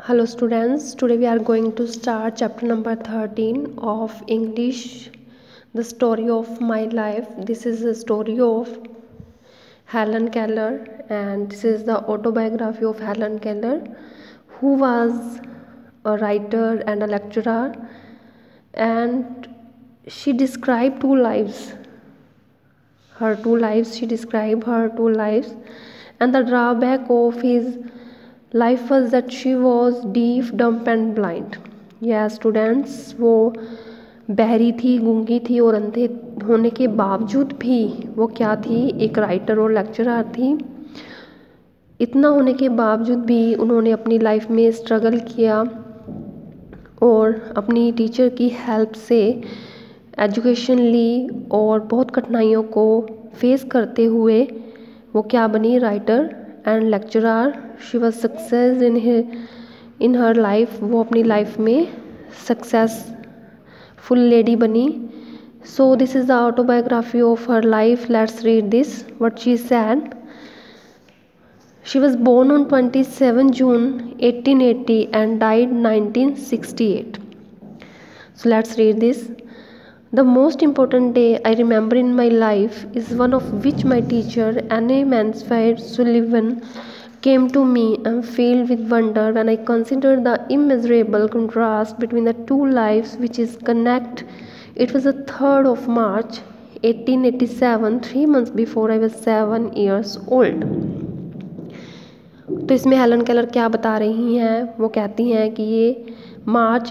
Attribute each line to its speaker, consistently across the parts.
Speaker 1: Hello students, today we are going to start chapter number 13 of English, the story of my life. This is the story of Helen Keller, and this is the autobiography of Helen Keller, who was a writer and a lecturer, and she described she described her two lives, and the drawback of his life was that she was deaf, dumb and blind. Yes students, वो बहरी थी, गूंगी थी और अंधे होने के बावजूद भी वो क्या थी, एक राइटर और लेक्चरर थी। इतना होने के बावजूद भी उन्होंने अपनी लाइफ में स्ट्रगल किया और अपनी टीचर की हेल्प से एजुकेशन ली और बहुत कठिनाइयों को फेस करते हुए वो क्या बनी, writer and lecturer. She was success in her life, वो अपनी लाइफ में सक्सेसफुल लेडी बनी। So this is the autobiography of her life. Let's read this what she said. She was born on 27 June 1880 and died 1968. So let's read this. The most important day I remember in my life is one of which my teacher, Anne Mansfield Sullivan, came to me and filled with wonder when I considered the immeasurable contrast between the two lives which is connect. It was the 3rd of March 1887, 3 months before I was 7 years old. तो इसमें Helen Keller क्या बता रही हैं, वो कहती हैं कि ये मार्च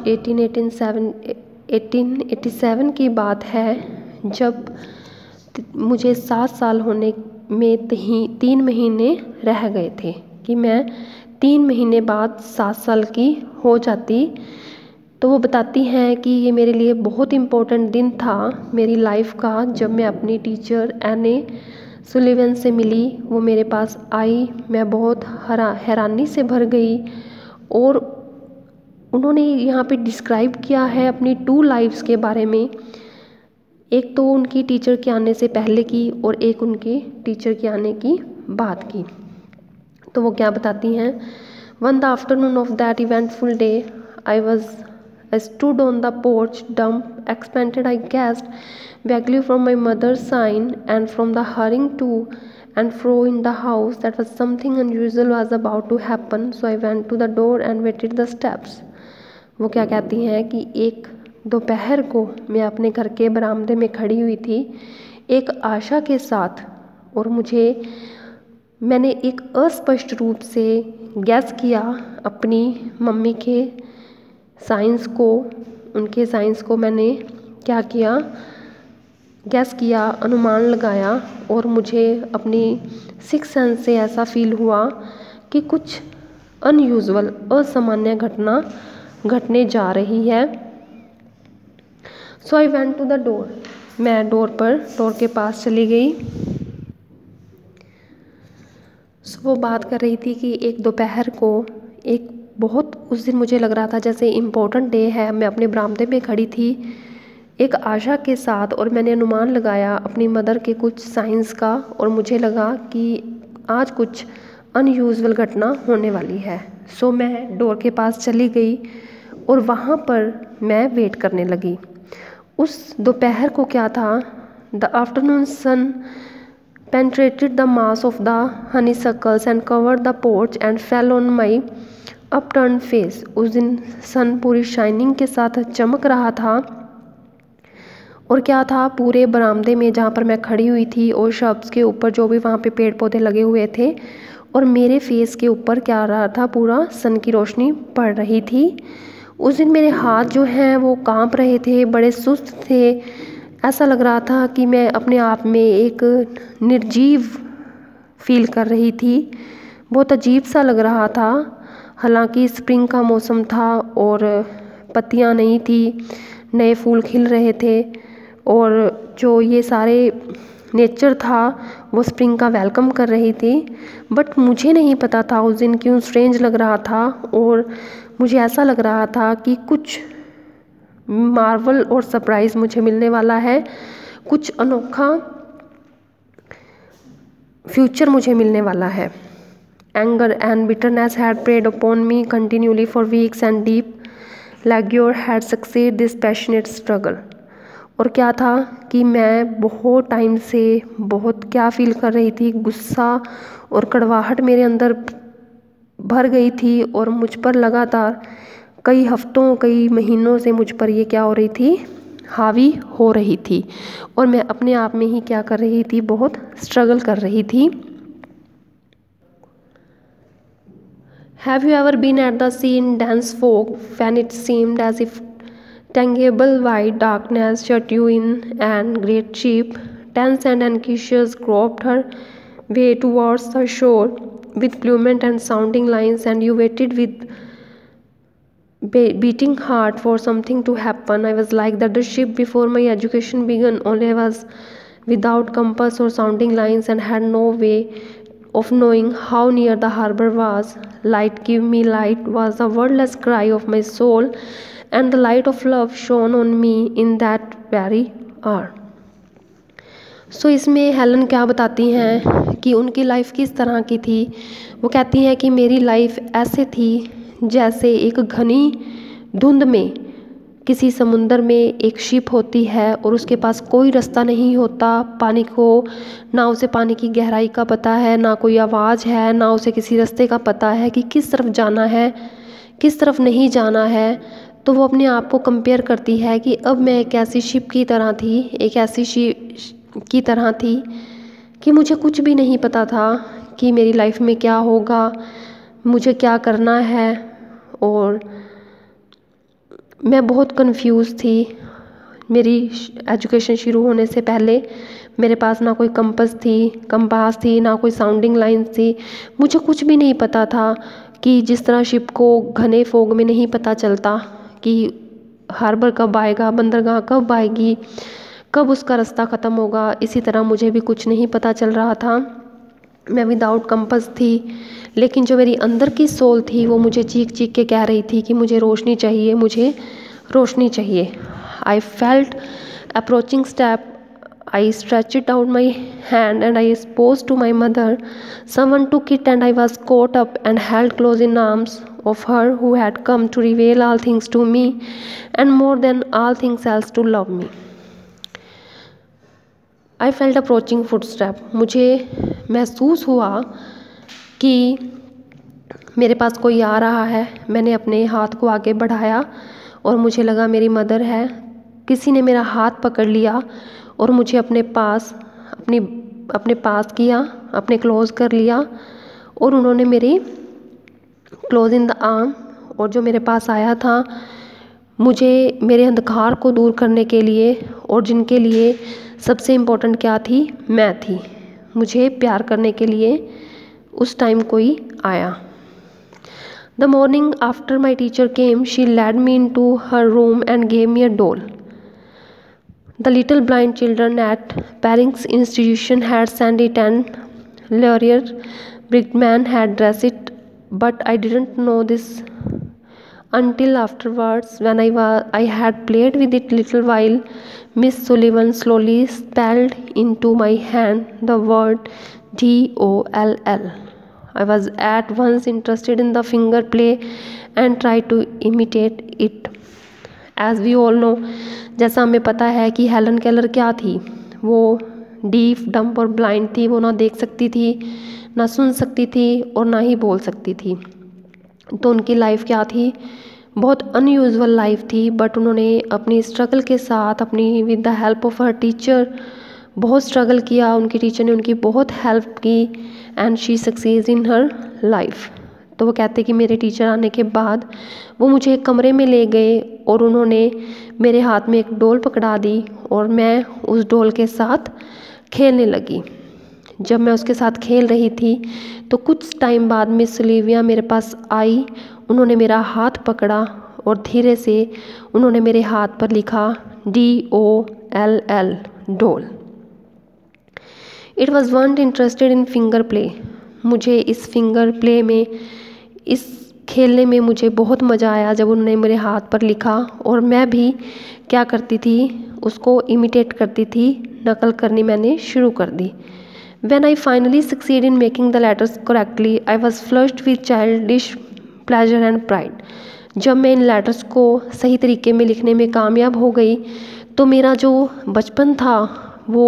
Speaker 1: 1887 की बात है, जब मुझे 7 साल होने में 3 महीने रह गए थे, कि मैं 3 महीने बाद 7 साल की हो जाती। तो वो बताती हैं कि ये मेरे लिए बहुत इम्पोर्टेंट दिन था मेरी लाइफ का, जब मैं अपनी टीचर एने सुलिवन से मिली। वो मेरे पास आई, मैं बहुत हैरानी से भर गई और उन्होंने यहाँ पे डिस्क्राइब किया है अपनी 2 लाइफ्स के बारे में। एक तो उनकी टीचर के आने से पहले की और एक उनके टीचर के आने की बाद की। तो वो क्या बताती हैं, on the afternoon of that eventful day I stood on the porch, dumb, expectant I guessed, vaguely from my mother's sign and from the hurrying to and fro in the house that was something unusual was about to happen, so I went to the door and waited the steps. वो क्या कहती हैं कि एक दोपहर को मैं अपने घर के बरामदे में खड़ी हुई थी एक आशा के साथ, और मैंने एक अस्पष्ट रूप से गैस किया अपनी मम्मी के साइंस को, उनके साइंस को मैंने क्या किया, गैस किया, अनुमान लगाया, और मुझे अपनी 6th सेंस से ऐसा फील हुआ कि कुछ अनयूजुअल, असामान्य घटना घटने जा रही है। So I went to the door, मैं डोर के पास चली गई। वो बात कर रही थी कि एक दोपहर को, एक बहुत उस दिन मुझे लग रहा था जैसे इम्पोर्टेंट डे है, मैं अपने बरामदे में खड़ी थी एक आशा के साथ, और मैंने अनुमान लगाया अपनी मदर के कुछ साइंस का, और मुझे लगा कि आज कुछ अनयूजुअल घटना होने वाली है। सो मैं डोर के पास चली गई और वहाँ पर मैं वेट करने लगी। उस दोपहर को क्या था, the afternoon sun penetrated the mass of the honeysuckles and covered the porch and fell on my upturned face. उस दिन सन पूरी शाइनिंग के साथ चमक रहा था, और क्या था, पूरे बरामदे में जहाँ पर मैं खड़ी हुई थी और शब्स के ऊपर जो भी वहाँ पे पेड़ पौधे लगे हुए थे, और मेरे फेस के ऊपर क्या रहा था, पूरा सन की रोशनी पड़ रही थी। उस दिन मेरे हाथ जो हैं वो कांप रहे थे, बड़े सुस्त थे, ऐसा लग रहा था कि मैं अपने आप में एक निर्जीव फील कर रही थी, बहुत अजीब सा लग रहा था। हालांकि स्प्रिंग का मौसम था और पत्तियां नहीं थी, नए फूल खिल रहे थे, और जो ये सारे नेचर था वो स्प्रिंग का वेलकम कर रही थी। बट मुझे नहीं पता था उस दिन क्यों स्ट्रेंज लग रहा था, और मुझे ऐसा लग रहा था कि कुछ मार्वल और सरप्राइज़ मुझे मिलने वाला है, कुछ अनोखा फ्यूचर मुझे मिलने वाला है। anger and bitterness had preyed upon me continually for weeks, and deep languor had succeeded this passionate struggle. और क्या था कि मैं बहुत टाइम से बहुत क्या फील कर रही थी, गुस्सा और कड़वाहट मेरे अंदर भर गई थी, और मुझ पर लगातार कई हफ्तों कई महीनों से मुझ पर ये क्या हो रही थी, हावी हो रही थी, और मैं अपने आप में ही क्या कर रही थी, बहुत स्ट्रगल कर रही थी. Have you ever been at the sea in dense fog when it seemed as if tangible white darkness shut you in, and great ship, tense and anxious, groped her way towards the shore with plummet and sounding lines, and you waited with beating heart for something to happen? I was like that the ship before my education began, only I was without compass or sounding lines and had no way of knowing how near the harbor was. Light, give me light, was the wordless cry of my soul, and the light of love shone on me in that very hour. सो इसमें Helen क्या बताती हैं कि उनकी life किस तरह की थी. वो कहती हैं कि मेरी लाइफ ऐसे थी जैसे एक घनी धुंध में किसी समुंदर में एक शिप होती है और उसके पास कोई रास्ता नहीं होता, पानी को ना उसे पानी की गहराई का पता है, ना कोई आवाज़ है, ना उसे किसी रास्ते का पता है कि किस तरफ जाना है किस तरफ नहीं जाना है. तो वो अपने आप को कंपेयर करती है कि अब मैं एक ऐसी शिप की तरह थी, एक ऐसी शिप की तरह थी कि मुझे कुछ भी नहीं पता था कि मेरी लाइफ में क्या होगा, मुझे क्या करना है, और मैं बहुत कंफ्यूज थी. मेरी एजुकेशन शुरू होने से पहले मेरे पास ना कोई कंपास थी, ना कोई साउंडिंग लाइन थी. मुझे कुछ भी नहीं पता था कि जिस तरह शिप को घने फोग में नहीं पता चलता कि हार्बर कब आएगा, बंदरगाह कब आएगी, कब उसका रास्ता ख़त्म होगा, इसी तरह मुझे भी कुछ नहीं पता चल रहा था. मैं विदाउट कंपास थी, लेकिन जो मेरी अंदर की सोल थी वो मुझे चीख चीख के कह रही थी कि मुझे रोशनी चाहिए, मुझे रोशनी चाहिए. I felt approaching step. I stretched out my hand and I exposed to my mother. Someone took it and I was caught up and held close in arms of her who had come to reveal all things to me and more than all things else to love me. I felt approaching footstep. मुझे महसूस हुआ कि मेरे पास कोई आ रहा है. मैंने अपने हाथ को आगे बढ़ाया और मुझे लगा मेरी मदर है. किसी ने मेरा हाथ पकड़ लिया और मुझे अपने पास किया, अपने क्लोज़ कर लिया, और उन्होंने मेरी क्लोज इन द आर्म, और जो मेरे पास आया था मुझे मेरे अंधकार को दूर करने के लिए, और जिनके लिए सबसे इम्पोर्टेंट क्या थी, मैं थी. मुझे प्यार करने के लिए उस टाइम कोई आया. The morning after my teacher came, she led me into her room and gave me a doll. The little blind children at Paring's institution had sent it, and Laurier Brightman had dressed it, but I didn't know this until afterwards when I had played with it little while. Miss Sullivan slowly spelled into my hand the word DOLL. I was at once interested in the finger play and tried to imitate it. As we all know, जैसा हमें पता है कि Helen Keller क्या थी, वो deaf, dump और blind थी. वो ना देख सकती थी, ना सुन सकती थी, और ना ही बोल सकती थी. तो उनकी लाइफ क्या थी, बहुत अनयूजुअल लाइफ थी. बट उन्होंने अपनी स्ट्रगल के साथ, अपनी with the help of her teacher, बहुत स्ट्रगल किया. उनकी टीचर ने उनकी बहुत हेल्प की and she succeed in her life. तो वो कहते कि मेरे टीचर आने के बाद वो मुझे एक कमरे में ले गए और उन्होंने मेरे हाथ में एक डॉल पकड़ा दी और मैं उस डॉल के साथ खेलने लगी. जब मैं उसके साथ खेल रही थी तो कुछ टाइम बाद मिस ओलिविया मेरे पास आई. उन्होंने मेरा हाथ पकड़ा और धीरे से उन्होंने मेरे हाथ पर लिखा DOLL, doll. It was once interested in finger play. मुझे इस फिंगर प्ले में, इस खेलने में मुझे बहुत मज़ा आया जब उन्होंने मेरे हाथ पर लिखा. और मैं भी क्या करती थी, उसको इमिटेट करती थी, नकल करनी मैंने शुरू कर दी. When I finally succeeded in making the letters correctly, I was flushed with childish pleasure and pride. जब मैं इन लेटर्स को सही तरीके में लिखने में कामयाब हो गई तो मेरा जो बचपन था वो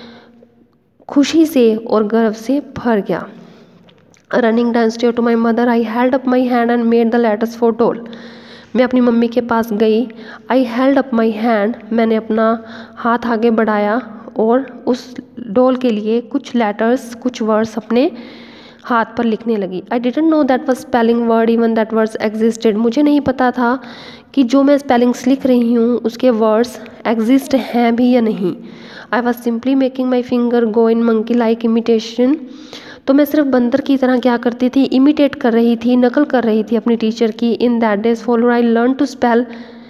Speaker 1: खुशी से और गर्व से भर गया. Running downstairs to my mother, I held up my hand and made the letters for doll. मैं अपनी मम्मी के पास गई. I held up my hand, मैंने अपना हाथ आगे बढ़ाया और उस डॉल के लिए कुछ लेटर्स, कुछ वर्ड्स अपने हाथ पर लिखने लगी. I didn't know that was spelling word, even that words existed. मुझे नहीं पता था कि जो मैं स्पेलिंग्स लिख रही हूँ उसके वर्ड्स एग्जिस्ट हैं भी या नहीं. I was simply making my finger go in monkey like imitation. तो मैं सिर्फ बंदर की तरह क्या करती थी, इमिटेट कर रही थी, नकल कर रही थी अपनी टीचर की. In that days follower I learn to spell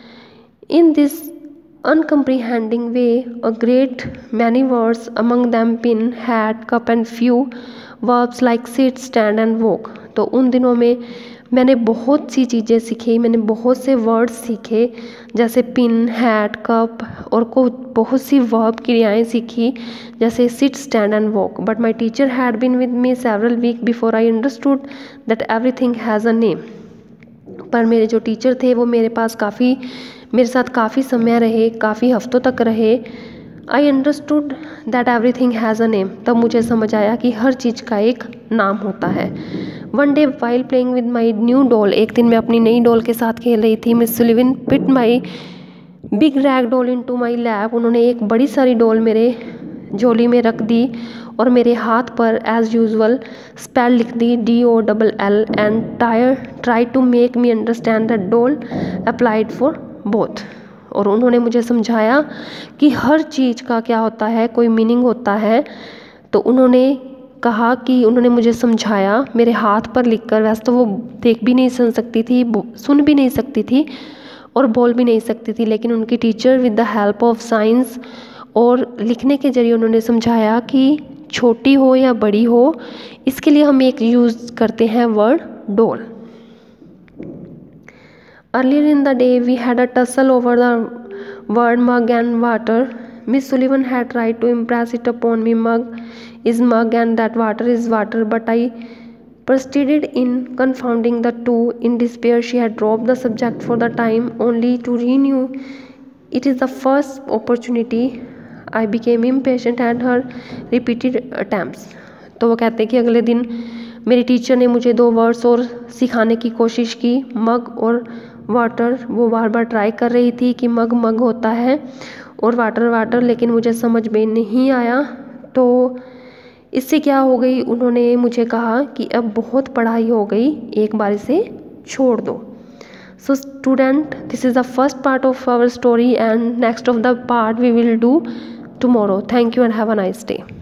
Speaker 1: in this uncomprehending way a great many words, among them pin, hat, cup and few verbs like sit, stand and walk. तो उन दिनों में मैंने बहुत सी चीज़ें सीखी, मैंने बहुत से वर्ड्स सीखे जैसे पिन, हैट, कप और बहुत सी वर्ब क्रियाएँ सीखी जैसे sit, stand and walk. But my teacher had been with me several week before I understood that everything has a name. पर मेरे जो टीचर थे वो मेरे साथ काफ़ी समय रहे, काफ़ी हफ्तों तक रहे. I understood that everything has a name. तब मुझे समझ आया कि हर चीज़ का एक नाम होता है. One day while playing with my new doll, एक दिन मैं अपनी नई डॉल के साथ खेल रही थी. Miss Sullivan put my big rag doll into my lap. उन्होंने एक बड़ी सारी डॉल मेरे झोली में रख दी और मेरे हाथ पर एज़ यूजुअल स्पेल लिख दी DOLL and try to make me understand that doll applied for both. और उन्होंने मुझे समझाया कि हर चीज़ का क्या होता है, कोई मीनिंग होता है. तो उन्होंने कहा कि उन्होंने मुझे समझाया मेरे हाथ पर लिखकर. वैसे तो वो देख भी नहीं सकती थी, सुन भी नहीं सकती थी और बोल भी नहीं सकती थी, लेकिन उनकी teacher with the help of science और लिखने के जरिए उन्होंने समझाया कि छोटी हो या बड़ी हो, इसके लिए हम एक यूज़ करते हैं word doll. Earlier in the day, we had a tussle over the word mug and water. Miss Sullivan had tried to impress it upon me. Mug is mug and that water is water, but I persisted in confounding the two. In despair, she had dropped the subject for the time, only to renew it is the first opportunity. I became impatient at her repeated attempts. तो वो कहते हैं कि अगले दिन मेरी teacher ने मुझे 2 वर्ड्स और सिखाने की कोशिश की, मग और वाटर. वो बार बार ट्राई कर रही थी कि मग होता है और वाटर, लेकिन मुझे समझ में नहीं आया. तो इससे क्या हो गई, उन्होंने मुझे कहा कि अब बहुत पढ़ाई हो गई, एक बार इसे छोड़ दो. So student, this is the first part of our story and next of the part we will do tomorrow. Thank you and have a nice day.